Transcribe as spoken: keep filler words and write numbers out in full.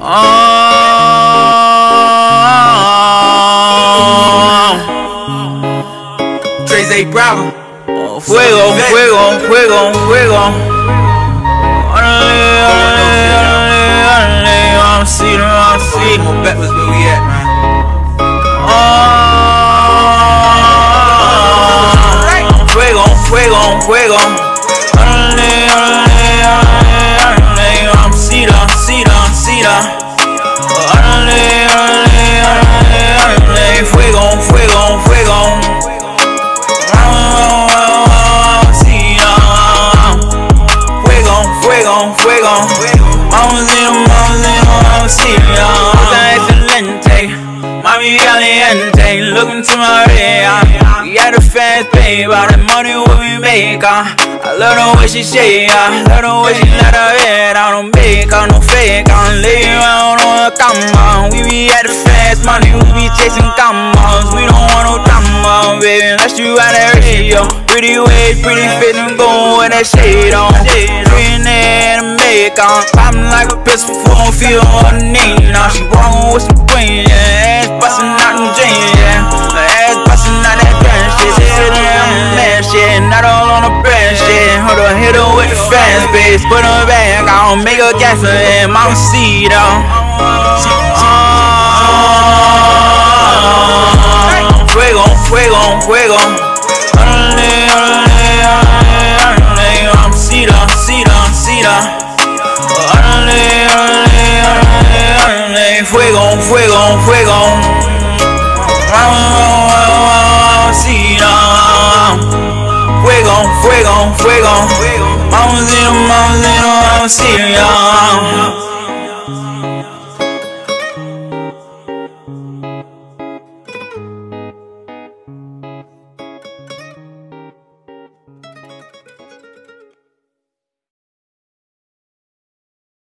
Oh, Trey Z Bravo. fuego, fuego, fuego, fuego. I'm seeing, I'm seeing. Bet was where we at, man. Oh, fuego, fuego, fuego. I'm Cedar, Cedar, Cedar. Fuego, fuego, fuego. Fuego, fuego, fuego. Vamos in, vamos in, vamos in. Está excelente, mami caliente. Look into my red. We got a fast pay, but the money what we make. Uh. I love the way she shake, I love the way she let her head. I don't make her no fake, I don't lay around on a come. We be at the fast money, we be chasing combos. We don't want no drama, baby, unless you at that radio. Pretty waist, pretty fit and go with that shade on. Green and makeup, popping like a pistol for a feel on the knee. Now she walking with some queen, yeah. Ass busting out them jeans, yeah. Her ass busting out that brand shit. She sitting on the man shit, not all on the brand shit. Hold on, hit her with the fast bass. Put her back, I don't make her gas her in. Mama see though. Fuego, fuego, fuego. I'm Cedar, Cedar, Cedar. Fuego, fuego, fuego. Cedar. Fuego, fuego, fuego. Vamos in, vamos in, vamos in.